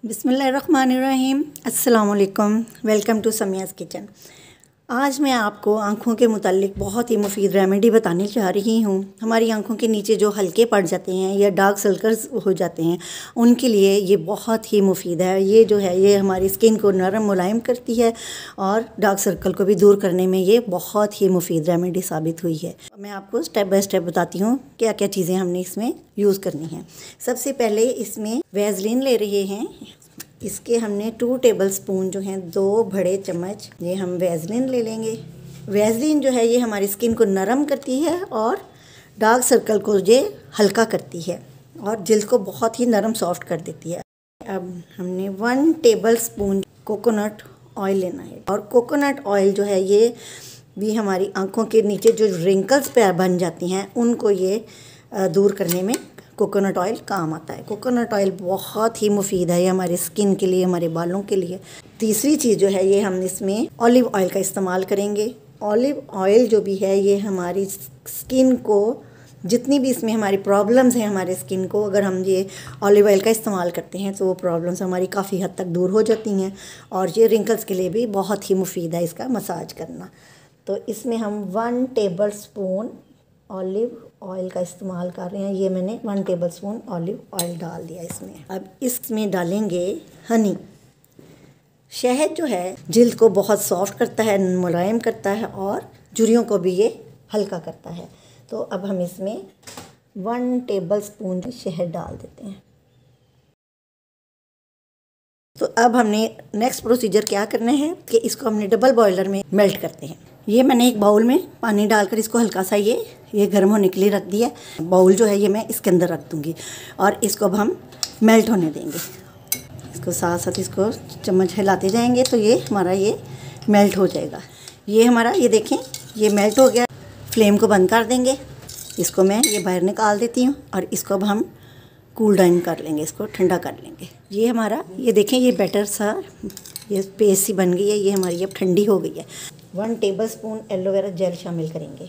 बिस्मिल्लाहिर्रहमानिर्रहीम। अस्सलाम वालेकुम। Welcome to Samiya's kitchen. आज मैं आपको आँखों के मुतालिक बहुत ही मुफीद रेमेडी बताने जा रही हूँ। हमारी आँखों के नीचे जो हल्के पड़ जाते हैं या डार्क सर्कल्स हो जाते हैं, उनके लिए ये बहुत ही मुफीद है। ये जो है ये हमारी स्किन को नरम मुलायम करती है और डार्क सर्कल को भी दूर करने में ये बहुत ही मुफीद रेमेडी साबित हुई है। मैं आपको स्टेप बाय स्टेप बताती हूँ क्या क्या चीज़ें हमने इसमें यूज़ करनी है। सबसे पहले इसमें वैसलीन ले रहे हैं। इसके हमने 2 टेबल स्पून जो हैं 2 बड़े चम्मच ये हम वैसलीन ले लेंगे। वैसलीन जो है ये हमारी स्किन को नरम करती है और डार्क सर्कल को ये हल्का करती है और जिल्द को बहुत ही नरम सॉफ्ट कर देती है। अब हमने 1 टेबल स्पून कोकोनट ऑयल लेना है और कोकोनट ऑयल जो है ये भी हमारी आँखों के नीचे जो रिंकल्स पे बन जाती हैं उनको ये दूर करने में कोकोनट ऑयल काम आता है। कोकोनट ऑयल बहुत ही मुफीद है, ये हमारे स्किन के लिए, हमारे बालों के लिए। तीसरी चीज़ जो है ये हम इसमें ऑलिव ऑयल का इस्तेमाल करेंगे। ऑलिव ऑयल जो भी है ये हमारी स्किन को, जितनी भी इसमें हमारी प्रॉब्लम्स हैं हमारे स्किन को, अगर हम ये ऑलिव ऑयल का इस्तेमाल करते हैं तो वो प्रॉब्लम्स हमारी काफ़ी हद तक दूर हो जाती हैं और ये रिंकल्स के लिए भी बहुत ही मुफीद है इसका मसाज करना। तो इसमें हम 1 टेबल स्पून ऑलिव ऑयल का इस्तेमाल कर रहे हैं। ये मैंने 1 टेबल स्पून ऑलिव ऑयल डाल दिया इसमें। अब इसमें डालेंगे हनी। शहद जो है जिल्द को बहुत सॉफ्ट करता है, मुलायम करता है और झुर्रियों को भी ये हल्का करता है। तो अब हम इसमें 1 टेबल स्पून शहद डाल देते हैं। तो अब हमने नेक्स्ट प्रोसीजर क्या करना है कि इसको हमने डबल बॉयलर में मेल्ट करते हैं। ये मैंने एक बाउल में पानी डालकर इसको हल्का सा ये गर्म होने के लिए रख दिया। बाउल जो है ये मैं इसके अंदर रख दूँगी और इसको अब हम मेल्ट होने देंगे। इसको साथ साथ इसको चम्मच हिलाते जाएंगे तो ये हमारा ये मेल्ट हो जाएगा। ये हमारा ये देखें ये मेल्ट हो गया। फ्लेम को बंद कर देंगे। इसको मैं ये बाहर निकाल देती हूँ और इसको अब हम कूल डाउन कर लेंगे, इसको ठंडा कर लेंगे। ये हमारा ये देखें ये बैटर सा ये पेस्ट सी बन गई है, ये हमारी अब ठंडी हो गई है। 1 टेबल स्पून एलोवेरा जेल शामिल करेंगे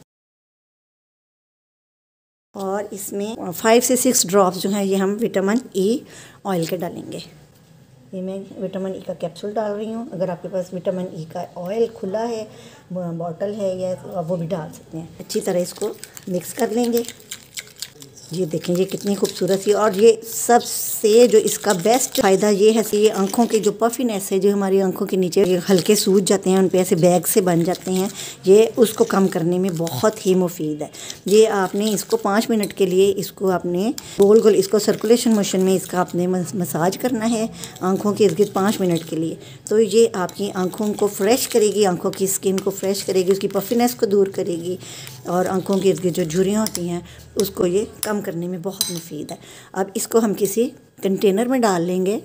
और इसमें 5 से 6 ड्रॉप्स जो हैं ये हम विटामिन ई ऑयल के डालेंगे। ये मैं विटामिन ई का कैप्सूल डाल रही हूँ। अगर आपके पास विटामिन ई का ऑयल खुला है, बॉटल है, या वो भी डाल सकते हैं। अच्छी तरह इसको मिक्स कर लेंगे। ये देखें ये कितनी खूबसूरत सी, और ये सबसे जो इसका बेस्ट फ़ायदा ये है कि ये आँखों के जो पफीनेस है, जो हमारी आँखों के नीचे ये हल्के सूज जाते हैं, उन पे ऐसे बैग से बन जाते हैं, ये उसको कम करने में बहुत ही मुफीद है। ये आपने इसको 5 मिनट के लिए इसको आपने गोल गोल इसको सर्कुलेशन मोशन में इसका आपने मसाज करना है आँखों के इर्द गिर्द 5 मिनट के लिए। तो ये आपकी आँखों को फ्रेश करेगी, आँखों की स्किन को फ्रेश करेगी, उसकी पफीनेस को दूर करेगी और आँखों के इर्द गिर्द जो झुर्रियाँ होती हैं उसको ये कम करने में बहुत मुफीद है। अब इसको हम किसी कंटेनर में डाल लेंगे।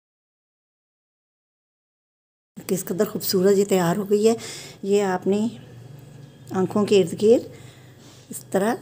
किस कदर खूबसूरत ये तैयार हो गई है। ये आपने आँखों के इर्द गिर्द इस तरह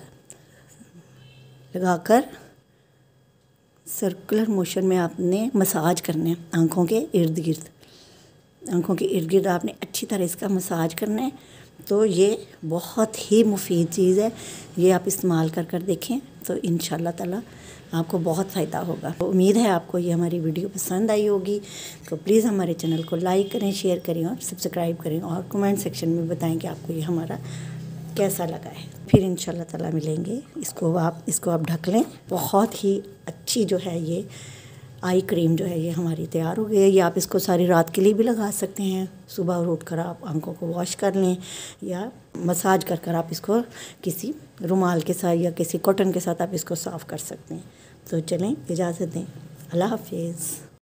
लगाकर सर्कुलर मोशन में आपने मसाज करना है आँखों के इर्द गिर्द। आँखों के इर्द गिर्द आपने अच्छी तरह इसका मसाज करना है। तो ये बहुत ही मुफीद चीज़ है, ये आप इस्तेमाल कर देखें तो इंशाल्लाह ताला आपको बहुत फ़ायदा होगा। तो उम्मीद है आपको ये हमारी वीडियो पसंद आई होगी। तो प्लीज़ हमारे चैनल को लाइक करें, शेयर करें और सब्सक्राइब करें और कमेंट सेक्शन में बताएं कि आपको ये हमारा कैसा लगा है। फिर इंशाल्लाह ताला मिलेंगे। इसको आप ढक लें। बहुत ही अच्छी जो है ये आई क्रीम जो है ये हमारी तैयार हो गई है। ये आप इसको सारी रात के लिए भी लगा सकते हैं। सुबह उठ कर आप आंखों को वॉश कर लें या मसाज कर आप इसको किसी रुमाल के साथ या किसी कॉटन के साथ आप इसको साफ़ कर सकते हैं। तो चलें इजाज़त दें। अल्लाह हाफिज़।